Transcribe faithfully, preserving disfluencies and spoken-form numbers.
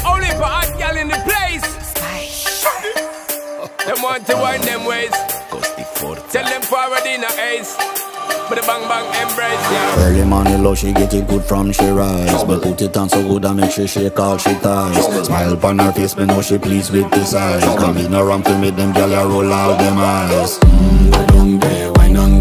Only for hot gal in the place. Them want to wind them ways. Tell them forward in a ace. But the bang bang embrace, yeah. Early morning love, she get it good from she rise. But put it on so good and make she shake all she ties. Smile upon her face, but know she pleased with this eyes. Come in around to make them gyal roll out them eyes. Mmm, we don't